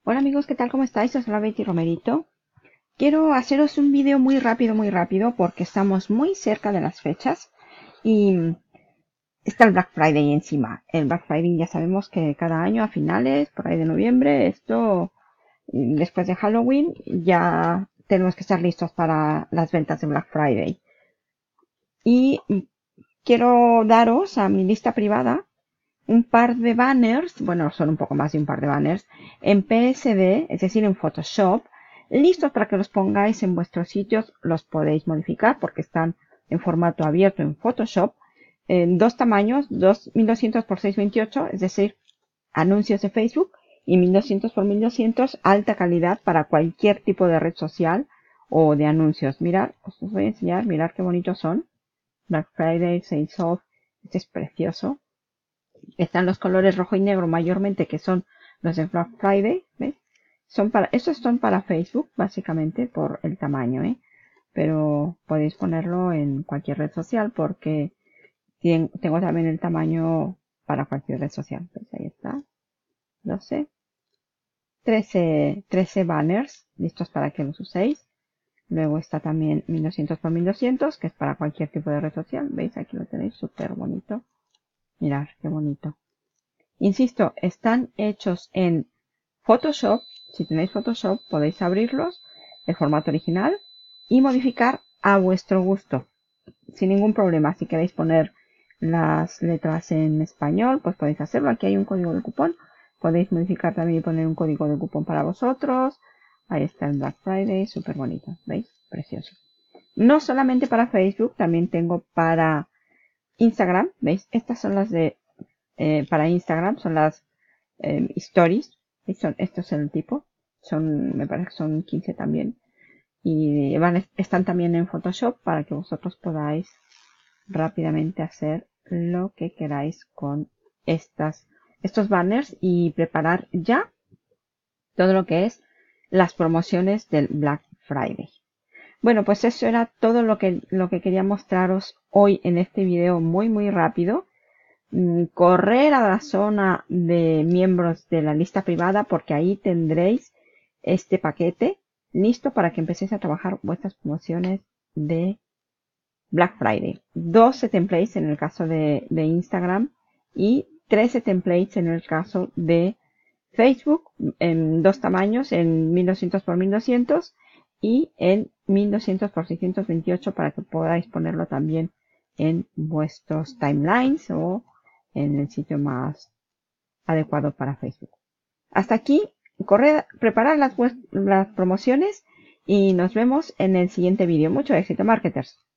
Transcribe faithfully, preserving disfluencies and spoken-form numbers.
Hola amigos, ¿qué tal? ¿Cómo estáis? Os habla Betty Romerito. Quiero haceros un vídeo muy rápido, muy rápido, porque estamos muy cerca de las fechas y está el Black Friday encima. El Black Friday ya sabemos que cada año a finales, por ahí de noviembre, esto, después de Halloween, ya tenemos que estar listos para las ventas de Black Friday. Y quiero daros a mi lista privada un par de banners, bueno, son un poco más de un par de banners, en P S D, es decir, en Photoshop, listos para que los pongáis en vuestros sitios. Los podéis modificar porque están en formato abierto en Photoshop, en dos tamaños, dos mil doscientos por seiscientos veintiocho, es decir, anuncios de Facebook, y mil doscientos por mil doscientos, alta calidad para cualquier tipo de red social o de anuncios. Mirad, os los voy a enseñar, mirad qué bonitos son. Black Friday, Sales Off, este es precioso. Están los colores rojo y negro mayormente, que son los de Black Friday, ¿ves? Son para, estos son para Facebook, básicamente, por el tamaño, ¿eh? Pero podéis ponerlo en cualquier red social porque tengo también el tamaño para cualquier red social. ¿Ves? Ahí está. doce. trece, trece banners listos para que los uséis. Luego está también mil doscientos por mil doscientos, que es para cualquier tipo de red social. ¿Veis? Aquí lo tenéis, súper bonito. Mirad, qué bonito. Insisto, están hechos en Photoshop. Si tenéis Photoshop podéis abrirlos, el formato original, y modificar a vuestro gusto, sin ningún problema. Si queréis poner las letras en español, pues podéis hacerlo. Aquí hay un código de cupón. Podéis modificar también y poner un código de cupón para vosotros. Ahí está el Black Friday, súper bonito. ¿Veis? Precioso. No solamente para Facebook, también tengo para Instagram. ¿Veis? Estas son las de eh, para Instagram, son las eh, stories. Son, estos son el tipo. Son, me parece que son quince también. Y van, están también en Photoshop para que vosotros podáis rápidamente hacer lo que queráis con estas, estos banners y preparar ya todo lo que es las promociones del Black Friday. Bueno, pues eso era todo lo que, lo que quería mostraros hoy en este video muy muy rápido. Correr a la zona de miembros de la lista privada porque ahí tendréis este paquete listo para que empecéis a trabajar vuestras promociones de Black Friday. doce templates en el caso de, de Instagram y trece templates en el caso de Facebook, en dos tamaños, en mil doscientos por mil doscientos y en mil doscientos por seiscientos veintiocho, para que podáis ponerlo también en vuestros timelines o en el sitio más adecuado para Facebook. Hasta aquí, corred, preparad las, las promociones y nos vemos en el siguiente vídeo. Mucho éxito, marketers.